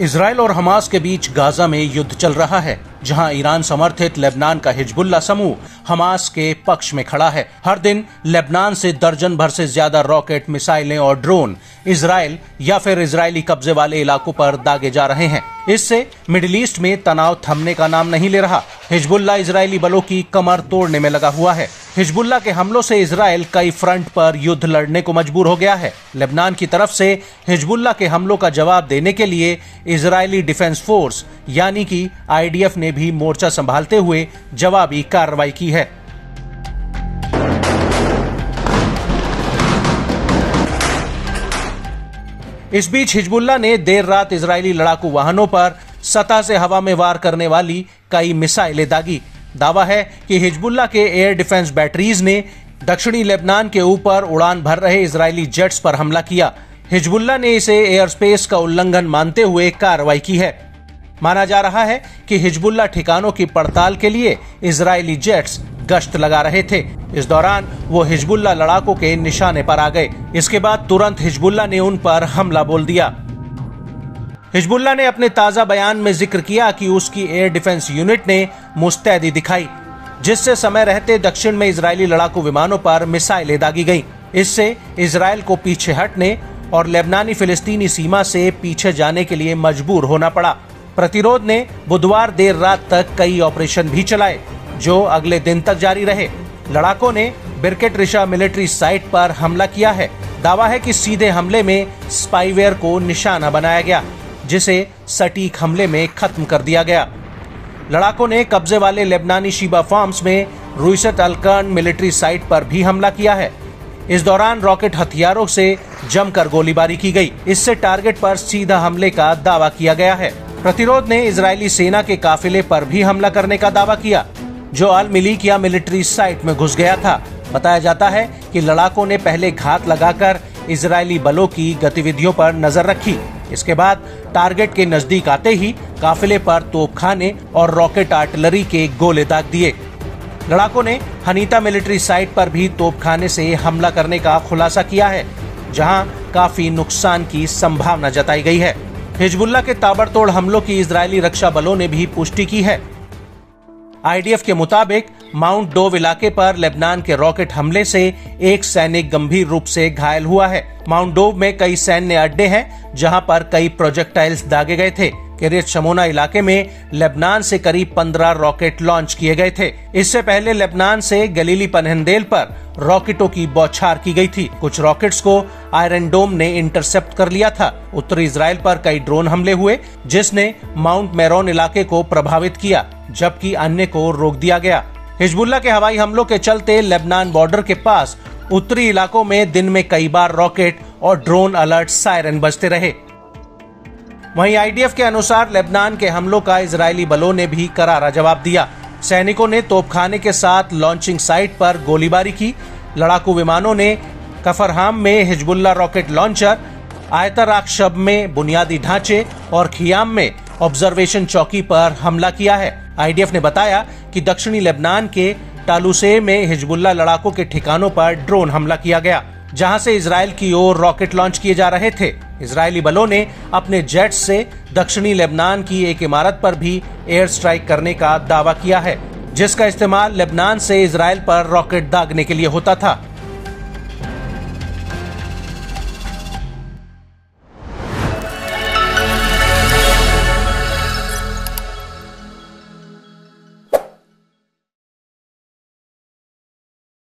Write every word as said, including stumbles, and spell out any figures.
Israel और Hamas के बीच Gaza में युद्ध चल रहा है, जहां ईरान समर्थित लेबनान का हिजबुल्लाह समूह हमास के पक्ष में खड़ा है। हर दिन लेबनान से दर्जन भर से ज्यादा रॉकेट, मिसाइलें और ड्रोन इजराइल या फिर इजरायली कब्जे वाले इलाकों पर दागे जा रहे हैं। इससे मिडिल ईस्ट में तनाव थमने का नाम नहीं ले रहा। हिजबुल्लाह इजरायली बलों की कमर तोड़ने में लगा हुआ है। हिजबुल्लाह के हमलों से इजराइल कई फ्रंट पर युद्ध लड़ने को मजबूर हो गया है। लेबनान की तरफ से हिजबुल्लाह के हमलों का जवाब देने के लिए इजरायली डिफेंस फोर्स यानी कि आई डी एफ ने भी मोर्चा संभालते हुए जवाबी कार्रवाई की है। इस बीच हिजबुल्लाह ने देर रात इजरायली लड़ाकू वाहनों पर सतह से हवा में वार करने वाली कई मिसाइलें दागी। दावा है कि हिजबुल्लाह के एयर डिफेंस बैटरीज ने दक्षिणी लेबनान के ऊपर उड़ान भर रहे इजरायली जेट्स पर हमला किया। हिजबुल्लाह ने इसे एयर स्पेस का उल्लंघन मानते हुए कार्रवाई की है। माना जा रहा है कि हिजबुल्लाह ठिकानों की पड़ताल के लिए इजरायली जेट्स गश्त लगा रहे थे। इस दौरान वो हिजबुल्लाह लड़ाकों के निशाने पर आ गए। इसके बाद तुरंत हिजबुल्लाह ने उन पर हमला बोल दिया। हिजबुल्लाह ने अपने ताजा बयान में जिक्र किया कि उसकी एयर डिफेंस यूनिट ने मुस्तैदी दिखाई, जिससे समय रहते दक्षिण में इजरायली लड़ाकू विमानों पर मिसाइलें दागी गईं। इससे इजरायल को पीछे हटने और लेबनानी फिलिस्तीनी सीमा से पीछे जाने के लिए मजबूर होना पड़ा। प्रतिरोध ने बुधवार देर रात तक कई ऑपरेशन भी चलाए, जो अगले दिन तक जारी रहे। लड़ाकों ने बिरकेट रिशा मिलिट्री साइट पर हमला किया है। दावा है कि सीधे हमले में स्पाईवेयर को निशाना बनाया गया, जिसे सटीक हमले में खत्म कर दिया गया। लड़ाकों ने कब्जे वाले लेबनानी शीबा फार्म्स में रुइसत अलकर्न मिलिट्री साइट पर भी हमला किया है। इस दौरान रॉकेट हथियारों से जमकर गोलीबारी की गई। इससे टारगेट पर सीधा हमले का दावा किया गया है। प्रतिरोध ने इजरायली सेना के काफिले पर भी हमला करने का दावा किया, जो अल मिलीकिया मिलिट्री साइट में घुस गया था। बताया जाता है कि लड़ाकों ने पहले घात लगाकर इजरायली बलों की गतिविधियों पर नजर रखी। इसके बाद टारगेट के नजदीक आते ही काफिले पर तोपखाने और रॉकेट आर्टिलरी के गोले दाग दिए। लड़ाकों ने हनीता मिलिट्री साइट पर भी तोपखाने से हमला करने का खुलासा किया है, जहां काफी नुकसान की संभावना जताई गई है। हिजबुल्लाह के ताबड़तोड़ हमलों की इजरायली रक्षा बलों ने भी पुष्टि की है। आई डी एफ के मुताबिक माउंट डोव इलाके पर लेबनान के रॉकेट हमले से एक सैनिक गंभीर रूप से घायल हुआ है। माउंट डोव में कई सैन्य अड्डे हैं, जहां पर कई प्रोजेक्टाइल्स दागे गए थे। किरियत शमोना इलाके में लेबनान से करीब पंद्रह रॉकेट लॉन्च किए गए थे। इससे पहले लेबनान से गलीली पनहंदेल पर रॉकेटों की बौछार की गई थी। कुछ रॉकेट्स को आयरन डोम ने इंटरसेप्ट कर लिया था। उत्तरी इजराइल पर कई ड्रोन हमले हुए, जिसने माउंट मेरोन इलाके को प्रभावित किया, जबकि अन्य को रोक दिया गया। हिजबुल्लाह के हवाई हमलों के चलते लेबनान बॉर्डर के पास उत्तरी इलाकों में दिन में कई बार रॉकेट और ड्रोन अलर्ट सायरन बजते रहे। वहीं आई डी एफ के अनुसार लेबनान के हमलों का इजरायली बलों ने भी करारा जवाब दिया। सैनिकों ने तोपखाने के साथ लॉन्चिंग साइट पर गोलीबारी की। लड़ाकू विमानों ने कफरहाम में हिजबुल्लाह रॉकेट लॉन्चर, आयतर आक्षब में बुनियादी ढांचे और खियाम में ऑब्जर्वेशन चौकी पर हमला किया है। आई डी एफ ने बताया कि दक्षिणी लेबनान के टालूसे में हिजबुल्लाह लड़ाकों के ठिकानों पर ड्रोन हमला किया गया, जहां से इजराइल की ओर रॉकेट लॉन्च किए जा रहे थे। इजरायली बलों ने अपने जेट्स से दक्षिणी लेबनान की एक इमारत पर भी एयर स्ट्राइक करने का दावा किया है, जिसका इस्तेमाल लेबनान से इजराइल पर रॉकेट दागने के लिए होता था।